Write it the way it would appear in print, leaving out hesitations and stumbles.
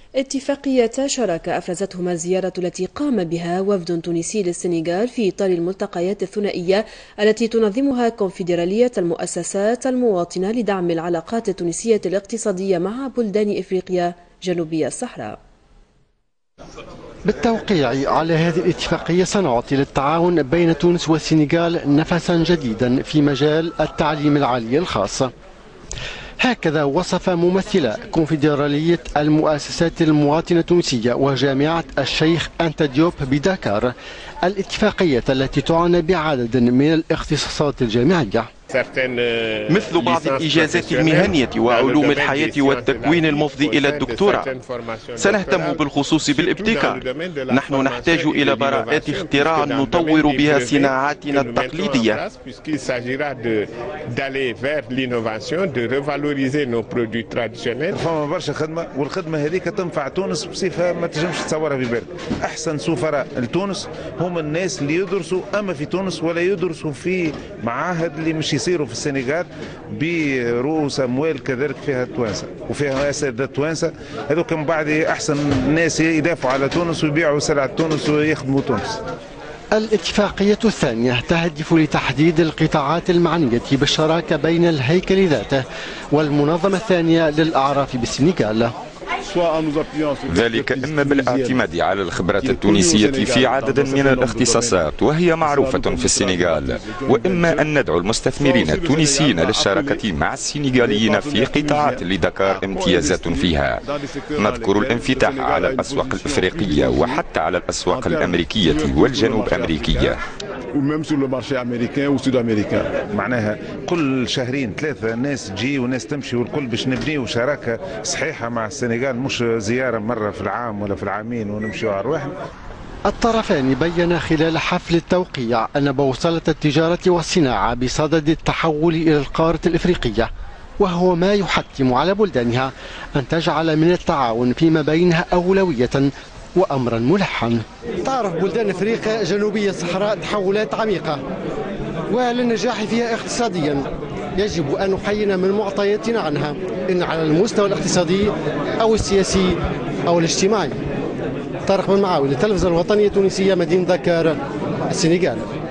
اتفاقية شراكة أفرزتهما الزيارة التي قام بها وفد تونسي للسنغال في إطار الملتقيات الثنائية التي تنظمها كونفدرالية المؤسسات المواطنة لدعم العلاقات التونسية الاقتصادية مع بلدان إفريقيا جنوبي الصحراء. بالتوقيع على هذه الاتفاقية سنعطي للتعاون بين تونس والسنغال نفسا جديدا في مجال التعليم العالي الخاص. هكذا وصف ممثل كونفدرالية المؤسسات المواطنة التونسية وجامعة الشيخ أنتا ديوب بدكار الاتفاقية التي تعنى بعدد من الاختصاصات الجامعية، مثل بعض الإجازات المهنية وعلوم الحياة والتكوين المفضي إلى الدكتوراه. سنهتم بالخصوص بالابتكار. نحن نحتاج إلى براءات اختراع نطور بها صناعاتنا التقليدية. فما برشا خدمة، والخدمة هذيك تنفع تونس بصفة ما تنجمش تصورها في بالك. أحسن سفراء لتونس هم الناس اللي يدرسوا أما في تونس ولا يدرسوا في معاهد اللي مش يصيروا في السنغال برؤوس اموال كذلك فيها توانسه وفيها اساتذه توانسه. هذوك من بعد احسن الناس يدافعوا على تونس ويبيعوا سلعه تونس ويخدموا تونس. الاتفاقية الثانية تهدف لتحديد القطاعات المعنية بالشراكة بين الهيكل ذاته والمنظمة الثانية للأعراف بالسنغال، ذلك إما بالاعتماد على الخبرات التونسية في عدد من الاختصاصات وهي معروفة في السنغال، وإما أن ندعو المستثمرين التونسيين للشراكة مع السنغاليين في قطاعات لدكار امتيازات فيها. نذكر الانفتاح على الأسواق الإفريقية وحتى على الأسواق الأمريكية والجنوب أمريكية. معناها كل شهرين ثلاثة ناس تجي وناس تمشي والكل باش نبنيو شراكة صحيحة مع السنغال، مش زيارة مرة في العام ولا في العامين ونمشيو على رواحنا. الطرفان بيّن خلال حفل التوقيع أن بوصلة التجارة والصناعة بصدد التحول إلى القارة الإفريقية، وهو ما يحتم على بلدانها أن تجعل من التعاون فيما بينها أولوية وأمرا ملحا. تعرف بلدان أفريقيا جنوبية الصحراء تحولات عميقة، وللنجاح فيها اقتصاديا يجب أن نحيينا من معطياتنا عنها، إن على المستوى الاقتصادي أو السياسي أو الاجتماعي. طارق بن معاوي للتلفزيون الوطنية التونسية، مدينة دكار، السنغال.